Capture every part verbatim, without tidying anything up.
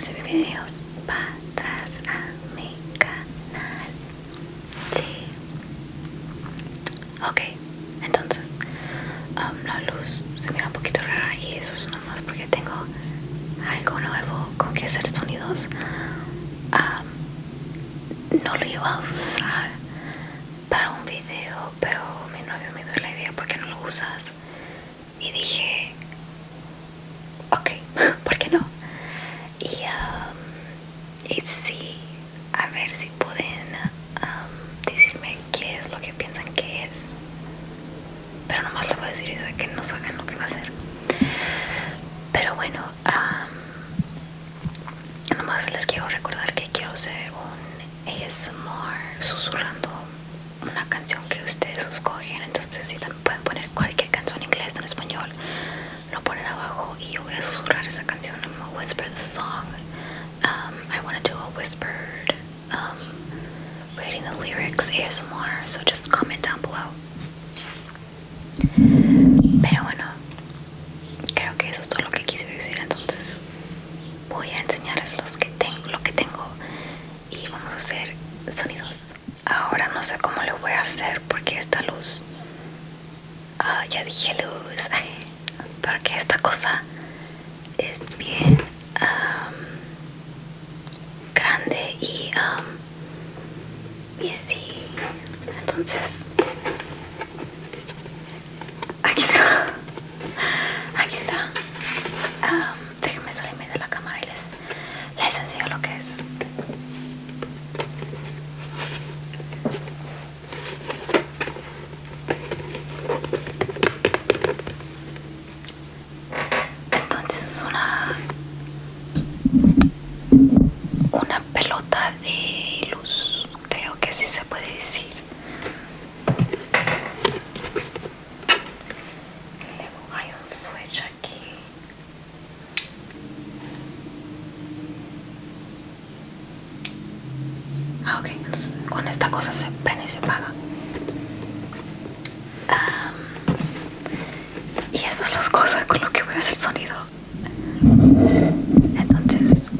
subir videos para atrás a mi canal. Sí. Ok, entonces um, la luz se mira un poquito rara y eso es nada más porque tengo algo nuevo con que hacer sonidos. Um, no lo iba a usar para un video, pero mi novio me dio la idea: ¿por qué no lo usas? Y dije, ok, ¿por qué no? Y, um, y sí, a ver si pueden um, decirme qué es lo que piensan que es. Pero nomás les voy a decir de que no saben lo que va a hacer. Pero bueno, um, nomás les quiero recordar que quiero hacer un A S M R susurrando una canción que ustedes escogen. Entonces si también pueden poner cualquier canción en inglés o en español, lo ponen abajo y yo voy a susurrar esa canción. I'm gonna whisper the song. um, I want to do a whispered um, reading the lyrics A S M R, so just comment down below. Pero bueno, creo que eso es todo lo que quise decir. Entonces voy a enseñarles los que tengo, lo que tengo, y vamos a hacer sonidos. Ahora no sé cómo lo voy a hacer porque esta luz, ah, ya dije luz, ay, porque esta cosa es bien um, grande y um, y sí, entonces aquí está, aquí está. Um, déjenme salirme de la cámara y les, les enseño lo que es. Entonces es una una pelota de luz, creo que así se puede decir. Luego hay un switch aquí. Ah, ok, entonces con esta cosa se prende y se apaga. Um, y estas son las cosas con lo que voy a hacer sonido. Entonces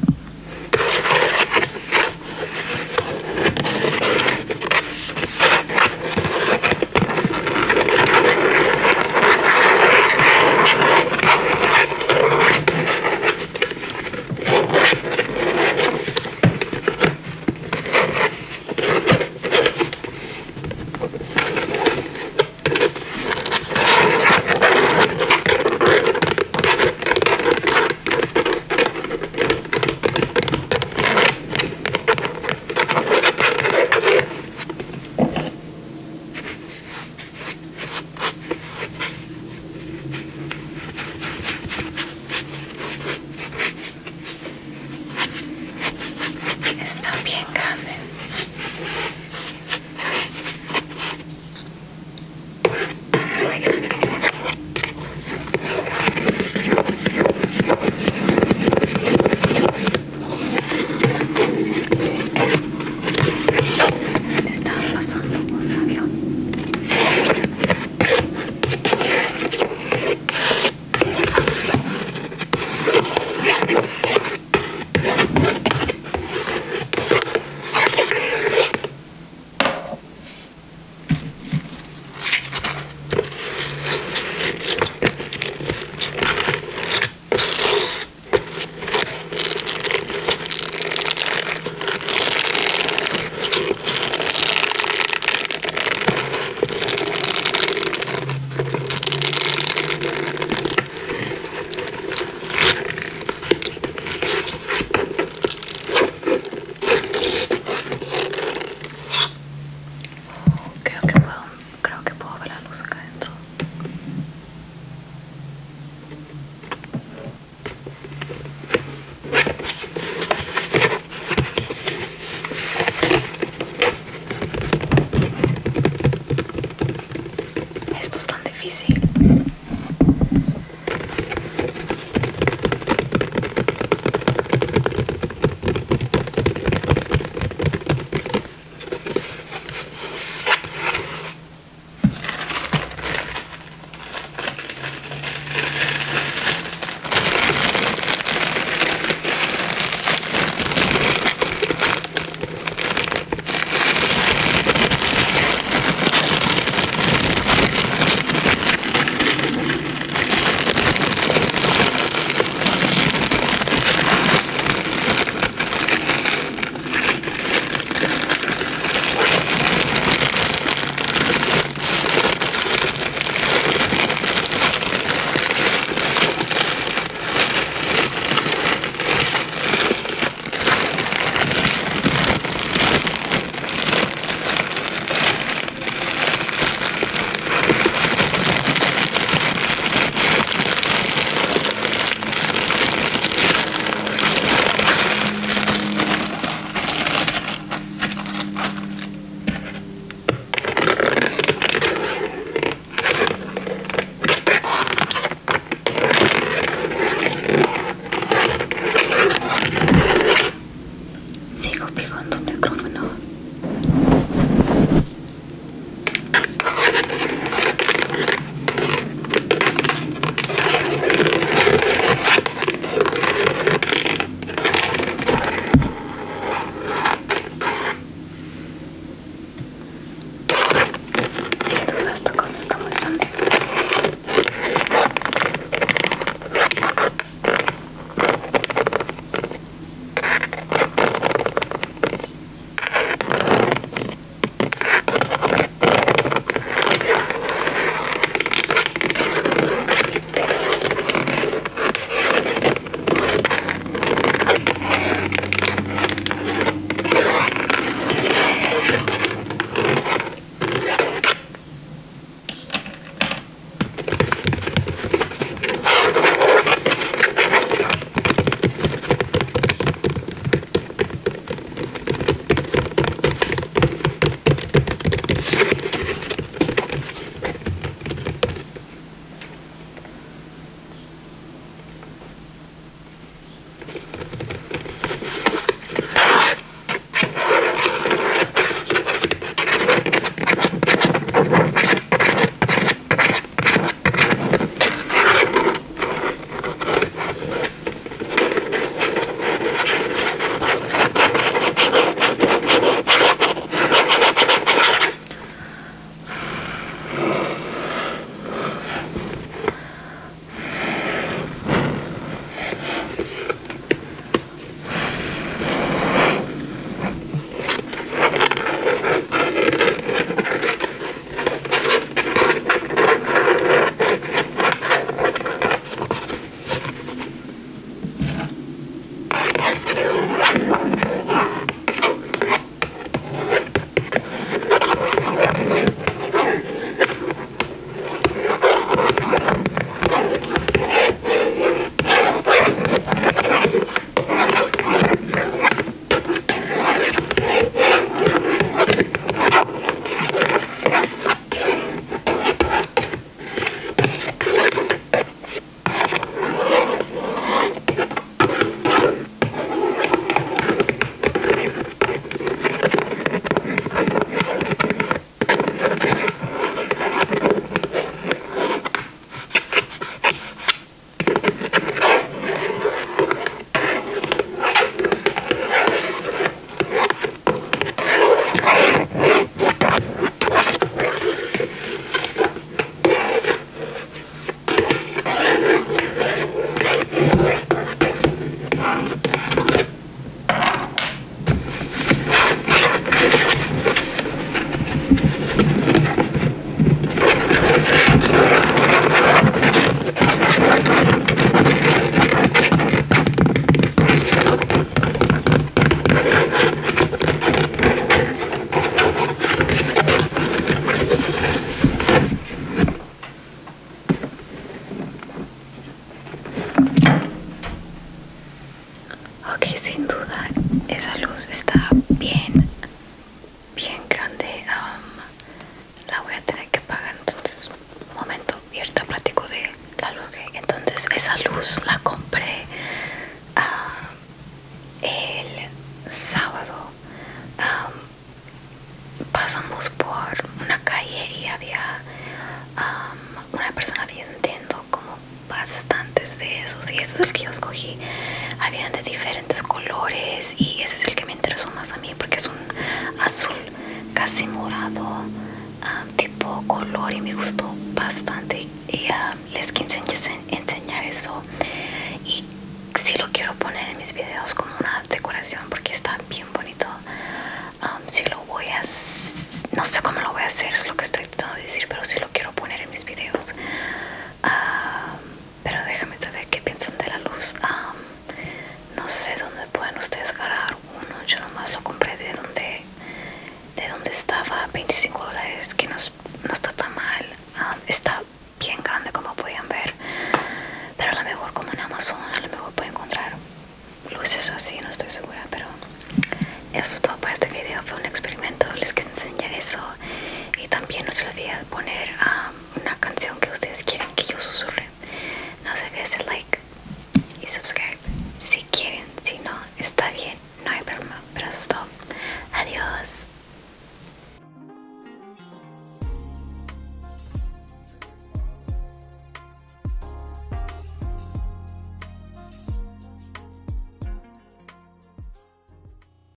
escogí habían de diferentes colores y ese es el que me interesó más a mí porque es un azul casi morado, um, tipo color, y me gustó bastante. Y um, les quise enseñar eso, y si lo quiero poner en mis videos como una decoración porque está bien bonito. Um, si lo voy a, no sé cómo lo voy a hacer, es lo que estoy tratando de decir, pero si lo quiero poner en mis videos. Um, pero déjame saber qué piensan de la luz. Um, no sé dónde pueden ustedes agarrar uno. Yo nomás lo compré de donde de donde estaba, veinticinco dólares, que no, no está tan mal. Um, está bien grande como podían ver, pero a lo mejor como en Amazon a lo mejor puedo encontrar luces así, no estoy segura. Pero eso es todo para este video, fue un experimento, les quería enseñar eso. Y también no se les olvide poner um, una canción que ustedes